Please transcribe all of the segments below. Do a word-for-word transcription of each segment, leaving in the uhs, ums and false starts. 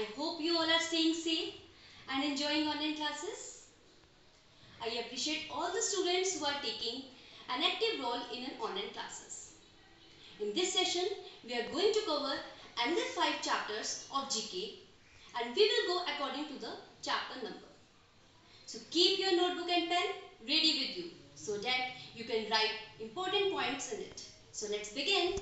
I hope you all are staying safe and enjoying online classes. I appreciate all the students who are taking an active role in an online classes. In this session, we are going to cover another five chapters of G K and we will go according to the chapter number. So keep your notebook and pen ready with you so that you can write important points in it. So let's begin.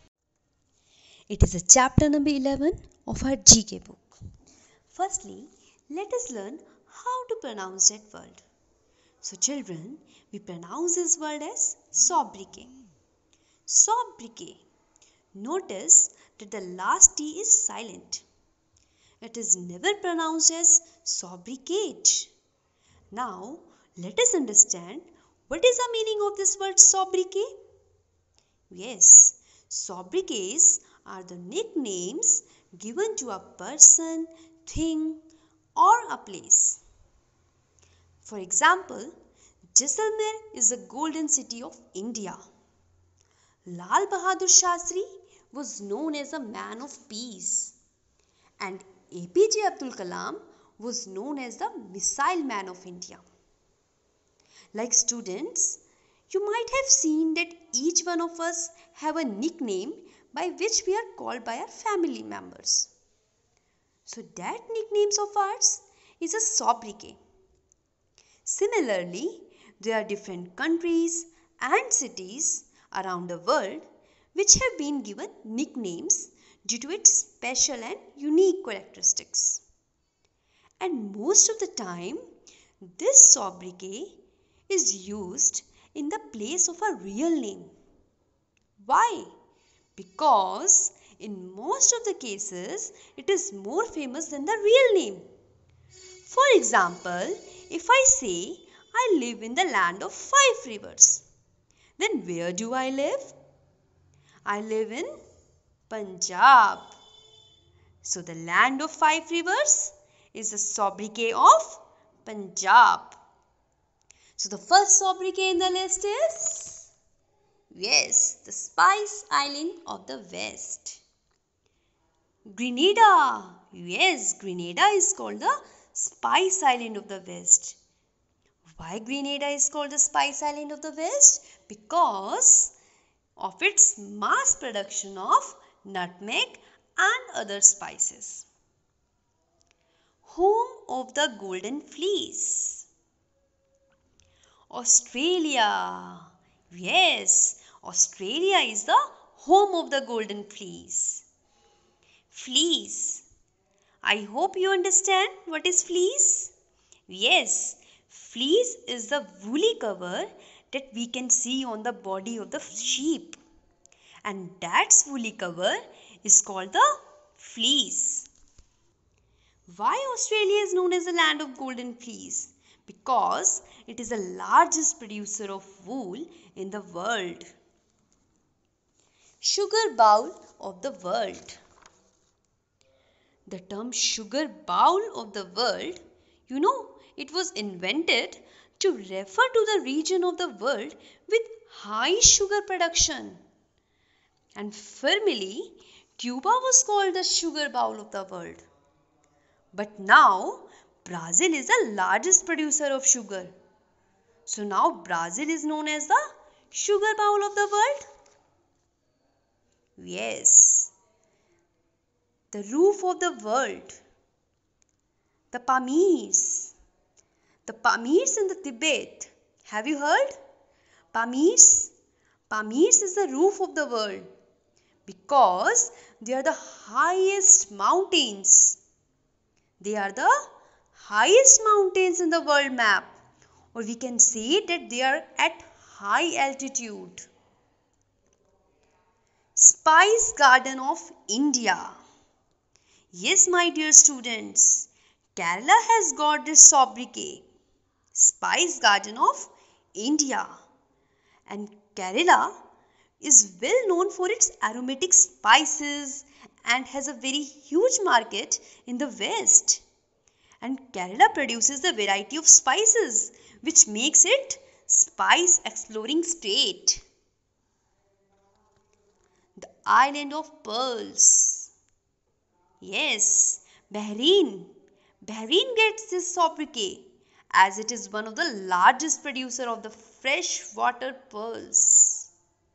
It is a chapter number eleven of our G K book. Firstly, let us learn how to pronounce that word. So children, we pronounce this word as sobriquet. Sobriquet. Notice that the last T is silent. It is never pronounced as sobriquet. Now, let us understand what is the meaning of this word sobriquet. Yes, sobriquets are the nicknames given to a person, thing, or a place. For example, Jaisalmer is the golden city of India. Lal Bahadur Shastri was known as a man of peace. And A P J Abdul Kalam was known as the missile man of India. Like students, you might have seen that each one of us have a nickname by which we are called by our family members. So that nicknames of ours is a sobriquet. Similarly, there are different countries and cities around the world which have been given nicknames due to its special and unique characteristics. And most of the time, this sobriquet is used in the place of a real name. Why? Because in most of the cases, it is more famous than the real name. For example, if I say I live in the land of five rivers, then where do I live? I live in Punjab. So the land of five rivers is the sobriquet of Punjab. So the first sobriquet in the list is, yes, the Spice Island of the West. Grenada. Yes, Grenada is called the Spice Island of the West. Why Grenada is called the Spice Island of the West? Because of its mass production of nutmeg and other spices. Home of the Golden Fleece. Australia. Yes, Australia is the home of the Golden Fleece. Fleece. I hope you understand what is fleece. Yes, fleece is the woolly cover that we can see on the body of the sheep. And that woolly cover is called the fleece. Why Australia is known as the land of golden fleece? Because it is the largest producer of wool in the world. Sugar bowl of the world. The term sugar bowl of the world, you know, it was invented to refer to the region of the world with high sugar production. And formerly, Cuba was called the sugar bowl of the world. But now, Brazil is the largest producer of sugar. So now Brazil is known as the sugar bowl of the world. Yes. The roof of the world. The Pamirs. The Pamirs in the Tibet. Have you heard? Pamirs. Pamirs is the roof of the world because they are the highest mountains. They are the highest mountains in the world map, or we can say that they are at high altitude. Spice Garden of India. Yes, my dear students, Kerala has got this sobriquet, Spice Garden of India. And Kerala is well known for its aromatic spices and has a very huge market in the West. And Kerala produces a variety of spices which makes it spice exploring state. The island of pearls. Yes, Bahrain. Bahrain gets this sobriquet as it is one of the largest producer of the freshwater pearls.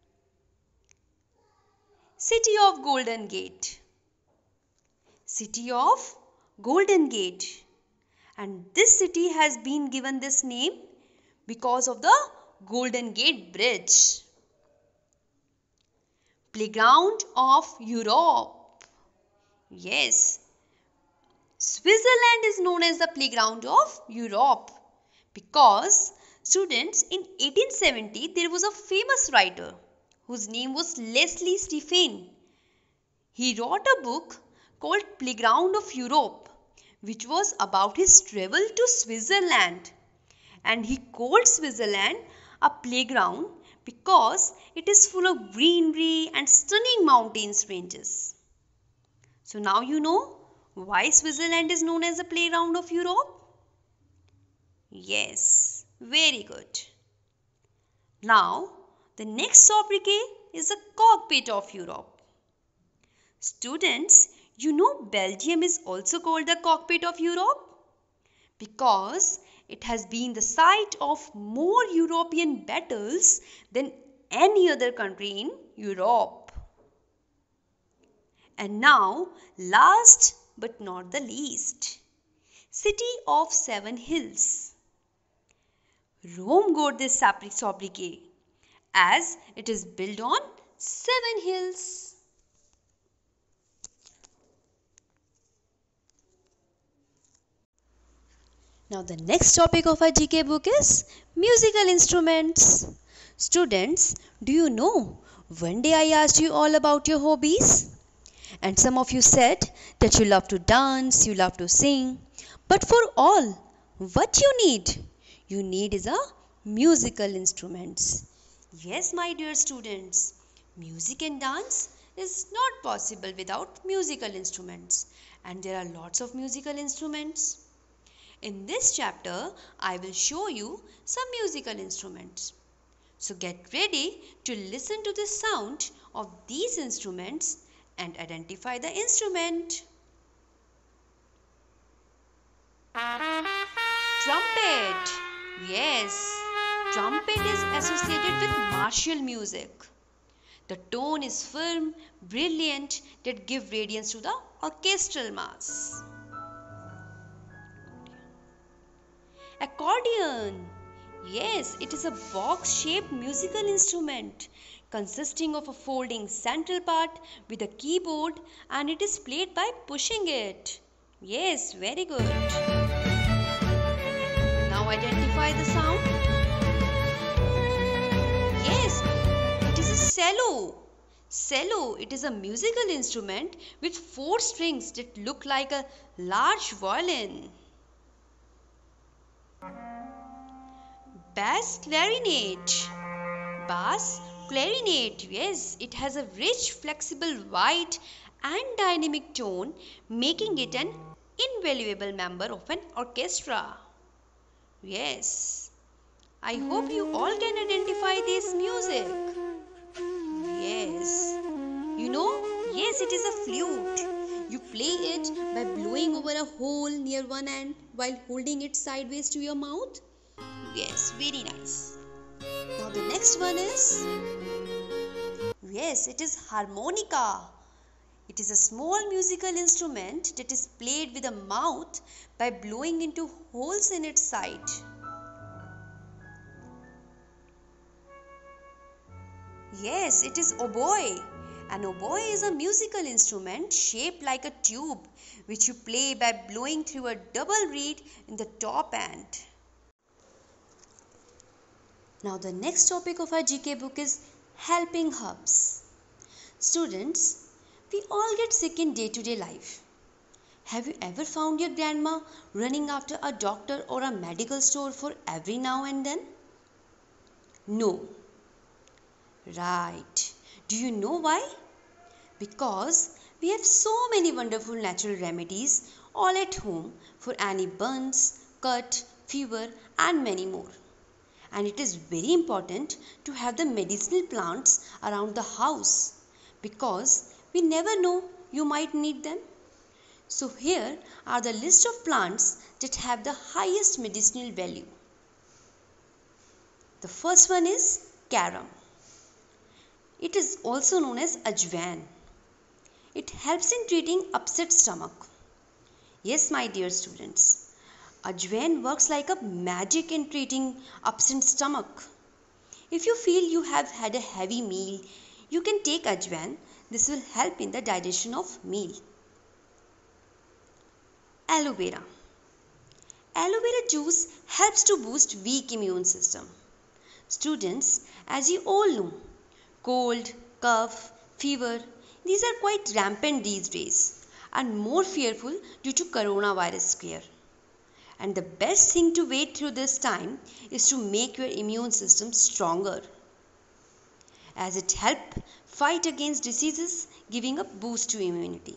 City of Golden Gate. City of Golden Gate. And this city has been given this name because of the Golden Gate Bridge. Playground of Europe. Yes, Switzerland is known as the playground of Europe because students in eighteen seventy there was a famous writer whose name was Leslie Stephen. He wrote a book called Playground of Europe, which was about his travel to Switzerland, and he called Switzerland a playground because it is full of greenery and stunning mountains ranges. So now you know why Switzerland is known as the playground of Europe? Yes, very good. Now the next sobriquet is the cockpit of Europe. Students, you know Belgium is also called the cockpit of Europe because it has been the site of more European battles than any other country in Europe. And now, last but not the least, City of Seven Hills. Rome got this sobriquet as it is built on seven hills. Now the next topic of our G K book is musical instruments. Students, do you know, one day I asked you all about your hobbies and some of you said that you love to dance, you love to sing, but for all, what you need? You need is a musical instruments. Yes, my dear students, music and dance is not possible without musical instruments, and there are lots of musical instruments. In this chapter, I will show you some musical instruments. So get ready to listen to the sound of these instruments and identify the instrument. Trumpet. Yes, trumpet is associated with martial music. The tone is firm, brilliant, that give radiance to the orchestral mass. Accordion. Yes, it is a box-shaped musical instrument consisting of a folding central part with a keyboard, and it is played by pushing it. Yes, very good. Now identify the sound. Yes, it is a cello. Cello, it is a musical instrument with four strings that look like a large violin. Bass clarinet. Bass clarinet, yes, it has a rich, flexible, wide and dynamic tone, making it an invaluable member of an orchestra. Yes, I hope you all can identify this music. Yes, you know, yes, it is a flute. You play it by blowing over a hole near one end while holding it sideways to your mouth. Yes, very nice. Now the next one is, yes, it is harmonica. It is a small musical instrument that is played with a mouth by blowing into holes in its side. Yes, it is oboe. An oboe is a musical instrument shaped like a tube which you play by blowing through a double reed in the top end. Now the next topic of our G K book is helping herbs. Students, we all get sick in day-to-day life. Have you ever found your grandma running after a doctor or a medical store for every now and then? No. Right. Do you know why? Because we have so many wonderful natural remedies all at home for any burns, cut, fever and many more. And it is very important to have the medicinal plants around the house because we never know you might need them. So here are the list of plants that have the highest medicinal value. The first one is carom. It is also known as ajwain. It helps in treating upset stomach. Yes, my dear students, ajwain works like a magic in treating upset stomach. If you feel you have had a heavy meal, you can take ajwain. This will help in the digestion of meal. Aloe vera. Aloe vera juice helps to boost weak immune system. Students, as you all know, cold, cough, fever, these are quite rampant these days and more fearful due to coronavirus scare. And the best thing to wait through this time is to make your immune system stronger, as it helps fight against diseases, giving a boost to immunity.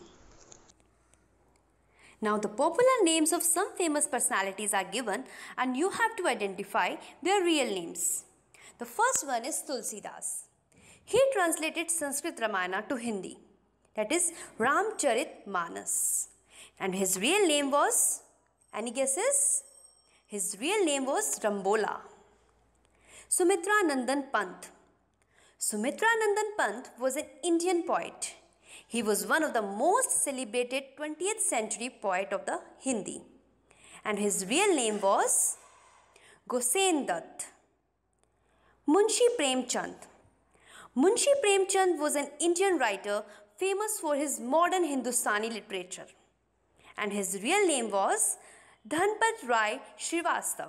Now the popular names of some famous personalities are given and you have to identify their real names. The first one is Tulsidas. He translated Sanskrit Ramayana to Hindi, that is Ramcharit Manas. And his real name was, any guesses? His real name was Rambola. Sumitra Nandan Pant. Sumitra Nandan Pant was an Indian poet. He was one of the most celebrated twentieth century poet of the Hindi. And his real name was Gosen Dutt. Munshi Premchand. Munshi Premchand was an Indian writer famous for his modern Hindustani literature. And his real name was Dhanpat Rai Srivastav.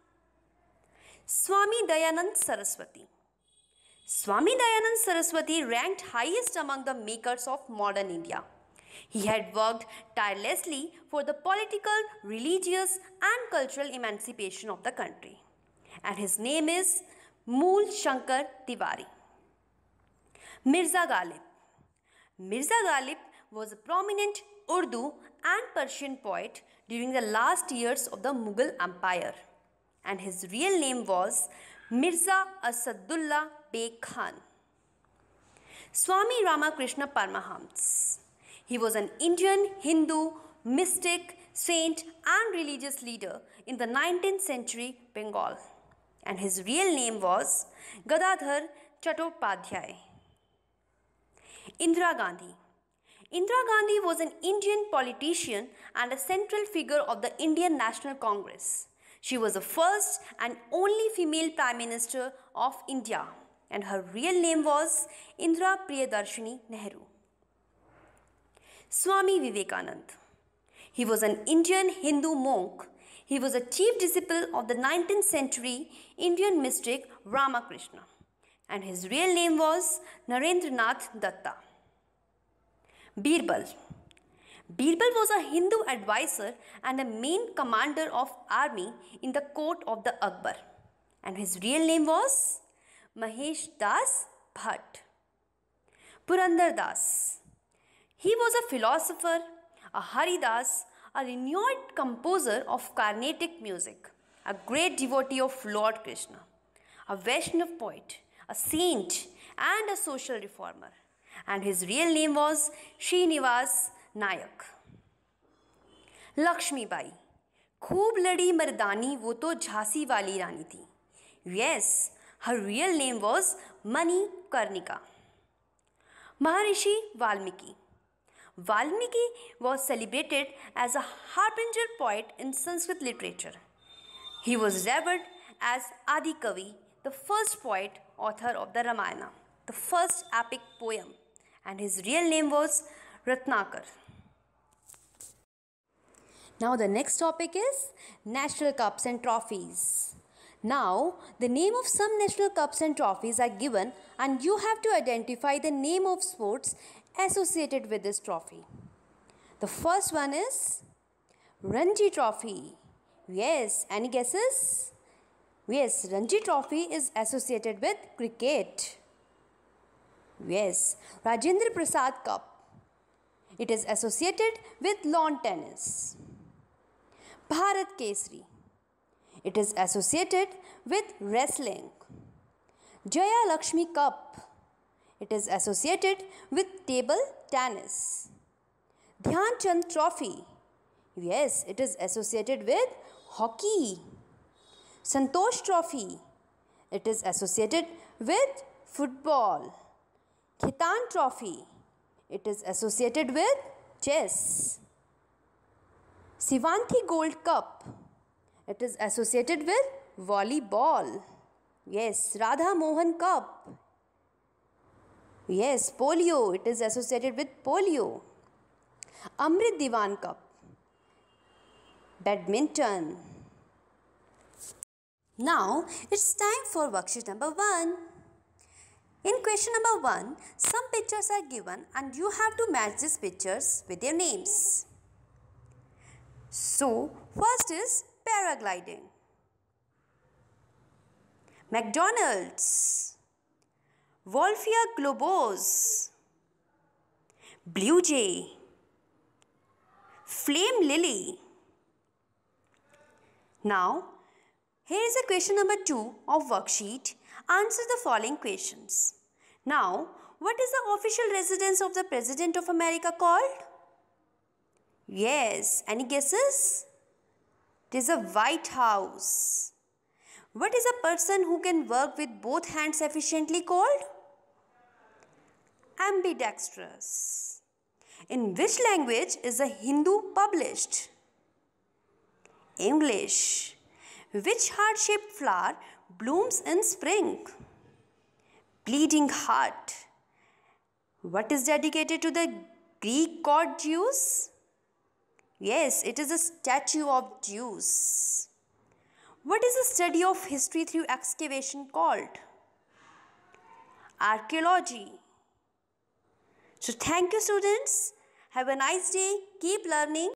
Swami Dayanand Saraswati. Swami Dayanand Saraswati ranked highest among the makers of modern India. He had worked tirelessly for the political, religious and cultural emancipation of the country. And his name is Mool Shankar Tiwari. Mirza Ghalib. Mirza Ghalib was a prominent Urdu and Persian poet during the last years of the Mughal Empire. And his real name was Mirza Asadullah Beg Khan. Swami Ramakrishna Paramahamsa. He was an Indian Hindu, mystic, saint and religious leader in the nineteenth century Bengal. And his real name was Gadadhar Chattopadhyay. Indira Gandhi. Indira Gandhi was an Indian politician and a central figure of the Indian National Congress. She was the first and only female Prime Minister of India, and her real name was Indira Priyadarshini Nehru. Swami Vivekananda. He was an Indian Hindu monk. He was a chief disciple of the nineteenth century Indian mystic Ramakrishna, and his real name was Narendranath Datta. Birbal. Birbal was a Hindu advisor and a main commander of army in the court of the Akbar, and his real name was Mahesh Das Bhatt. Purandar Das. He was a philosopher, a Haridas, a renowned composer of Carnatic music, a great devotee of Lord Krishna, a Vaishnav poet, a saint and a social reformer, and his real name was Srinivas Nayak. Lakshmi Bai. खूब लड़ी मर्दानी वो तो झांसी वाली रानी थी. Yes, her real name was Mani Karnika. Maharishi Valmiki. Valmiki was celebrated as a harbinger poet in Sanskrit literature. He was revered as Adi Kavi, the first poet author of the Ramayana, the first epic poem, and his real name was Ratnakar. Now the next topic is national cups and trophies. Now the name of some national cups and trophies are given and you have to identify the name of sports associated with this trophy. The first one is Ranji Trophy. Yes, any guesses? Yes, Ranji Trophy is associated with cricket. Yes, Rajendra Prasad Cup. It is associated with lawn tennis. Bharat Kesari. It is associated with wrestling. Jaya Lakshmi Cup. It is associated with table tennis. Dhyan Chand Trophy. Yes, it is associated with hockey. Santosh Trophy. It is associated with football. Khitan Trophy. It is associated with chess. Sivanthi Gold Cup. It is associated with volleyball. Yes, Radha Mohan Cup. Yes, polio. It is associated with polio. Amrit Diwan Cup. Badminton. Now it's time for worksheet number one. In question number one, some pictures are given and you have to match these pictures with their names. So, first is paragliding. McDonald's. Wolfia globose. Blue jay. Flame lily. Now, here is a question number two of worksheet. Answer the following questions. Now, what is the official residence of the President of America called? Yes, any guesses? It is a White House. What is a person who can work with both hands efficiently called? Ambidextrous. In which language is the Hindu published? English. Which heart-shaped flower blooms in spring? Bleeding heart. What is dedicated to the Greek god Zeus? Yes, it is a statue of Zeus. What is the study of history through excavation called? Archaeology. So thank you students. Have a nice day. Keep learning.